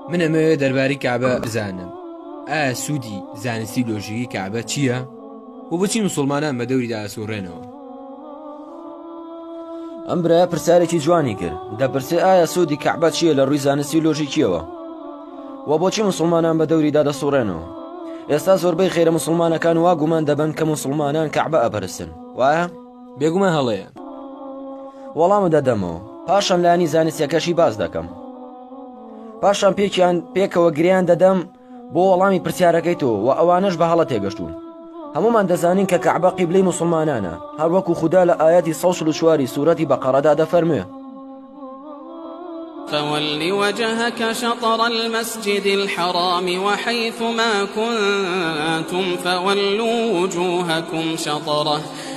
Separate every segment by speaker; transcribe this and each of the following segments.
Speaker 1: من ئەمەوێ دەربارەی کەعبە بزانم. ئایا سوودی زانستی لۆژیکی کەعبە چییە؟ و بۆچی موسڵمانان بە دەوریدا ئەسوڕێنەوە؟
Speaker 2: ئەم برایە پرسیارێکی جوانی کرد. دەپرسێ ئایا سوودی کەعبە چییە لە ڕووی زانستی لۆژیکیەوە؟ و بۆچی موسڵمانان بە دەوریدا دەسوڕێنەوە؟ ئێستا زۆربەی خێرە موسڵمانەکان وا گومان دەبن کە موسڵمانان کەعبە ئەپەرستن، وایە؟
Speaker 1: بێگومان هەڵەیە.
Speaker 2: وەڵامە دەدەمەوە، پاشان لایانی زانستیەکەشی باز دەکەم، پاشان پێکەوە گریان دەدەم بۆ وەڵامی پرسیارەکەی تۆ و ئەوانش بە هەڵە تێگەشتوون. هەمومان دەزانین کە کەعبە قیبلەی موسڵمانانە، هەروەکو خودا لە ئاەتی 144 سوورەتی بەقەرەدا دەفەرموێ:
Speaker 3: فول وجهك شطر المسجد الحرام وحيث ما كنتم فولوا وجوهكم شطره.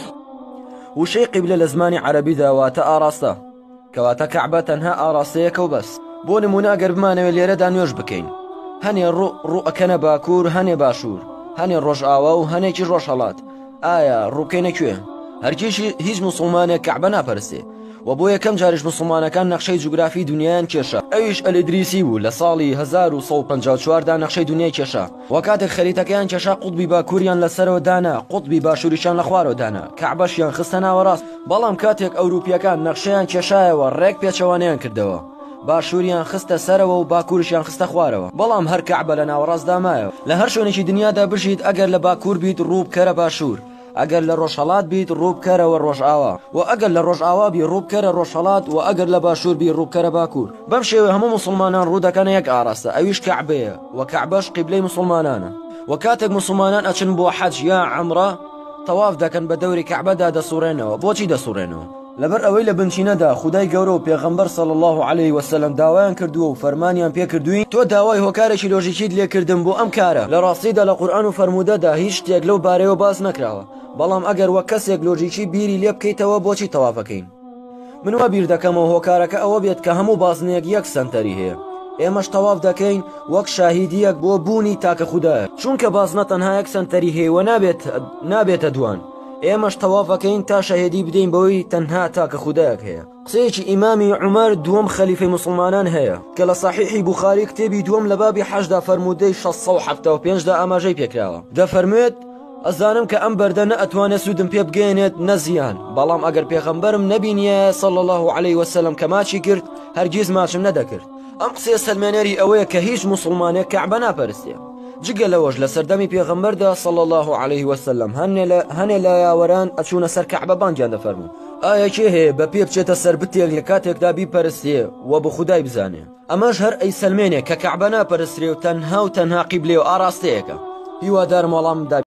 Speaker 2: وشەی قیبلە لە زمانی عەرەبیدا واتە ئاراستە، کەواتە کەعبە تەنها ئاراستەیەکە و بەس. بۆ نمونە ئەگەر بمانەوێت لێرەدا نوێژ بکەین، هەنێ ڕوو ئەکەنە باکوور، هەنێ باشوور، هەنێ ڕۆژئاوا و هەنێکی ڕۆژهەڵات. ئایا ڕووکەینە کوێ؟ هەرگیز هیچ موسڵمانێک کەعبە ناپەرستێ، و بۆ یەکەم جاریش موسڵمانەکان نەخشەی جوگرافی دنیایان کێشە. ئەویش ئەلێدریسی بوو لە ساڵی 1154دا نەخشەی دنیای کێشە، و کاتێک خەریتەکەیان کێشا قوتبی باکووریان لەسەرەوە دانا، قوتبی باشووریشان لە خوارەوە دانا، کەعبەشیان خستە ناوەڕاست. بەڵام کاتێک ئەوروپیەکان نەخشەیان کێشایەوە ڕێک پێچەوانیان کردەوە، باشووریان خستە سەرەوە و باکووریشیان خستە خوارەوە. بەڵام هەر کەعبە لە ناوەڕاست دامایەوە. لە هەر شوێنێکی دنیادا بژیت، ئەگەر لە باکوور بیت ڕوو بکەرە باشوور، ئەگەر لە ڕۆژهەڵات بیت ڕوو بکەرەوە ڕۆژئاوا، و ئەگەر لە ڕۆژئاوا بی ڕوو بکەرە ڕۆژهەڵات، و ئەگەر لە باشوور بی ڕوو بکەرە باکوور. بەم شێوە هەموو موسڵمانان ڕوو دەکەنە یەک ئاراستە، ئەویش کەعبەیە، و کەعبەش قیبلەی موسڵمانانە. و کاتێک موسڵمانان ئەچن بۆ حەج یا عەمرە، تەواف دەکەن بە دەوری کەعبەدا دەسوڕێنەوە. بۆچی دەسوڕێنەوە؟ لەبەر ئەوەی لە بنچینەدا خودای گەورە و پێغەمبەر صلی الله علیه وسلم داوایان کردووە و فەرمانیان پێکردووی تۆ داوای هۆکارێکی لۆژیکیت لێکردن بۆ ئەم کارە. لە ڕاستیدا لە قورئان و فەرموودەدا هیچ شتێک لەو بارەیەوە باس نەکراوە، بەڵام ئەگەر وەک کەسێک لۆژیکی بیری لێ بکەیتەوە بۆچی تەوافەکەین؟ من وا بیر دەکەمەوە هۆکارەکە ئەوە بێت کە هەموو بازنێک یەک سەنتەری هەیە، ئێمەش تەواف دەکەین وەک شاهیدیەک بۆ بوونی تاکە خودایە، چونکە بازنە تەنها یەک سەنتەری هەیە و نابێتە دوان. ئێمەش تەوافەکەین تا شەهێدی بدەین بەوەی تەنها تاکە خودایەک هەیە. قسەیەکی ئیمامی عومەر دووەم خەلیفەی موسڵمانان هەیە کە لە صحیحی بوخاری کتێبی دووەم لە بابی حەجدا فەرموودەی 675دا ئاماژەی پێکراوە. دەفەرموێت: ئەزانم کە ئەم بەردە نە ئەتوانێت سوودم پێ بگەێنێت نە زیان، بەڵام ئەگەر پێغەمبەرم نەبینیە صلی الله علیه وسلم کە ماچی کرد، هەرگیز ماچم نەدەکرد. ئەم قسەیە سەلمێنەری ئەوەیە کە هیچ موسڵمانێک کەعبە ناپەرستێ. جگە لەوەش لە سەردەمی پێغەمبەردا صلی الله علیه وسلم هەنێ لە یاوەران ئەچوونە سەر کەعبە بانگیان دەفەرموو: ئایا کێ هەیە بە پێ بچێتە سەر بتێک لە کاتێکدا بیپەرستێ و بە خودای بزانێ؟ ئەمەش هەر ئەی سەلمێنێک کە کەعبە ناپەرسترێ و تەنها قیبلێ و ئاراستەیەکە. هیوادارم وەڵامم دا.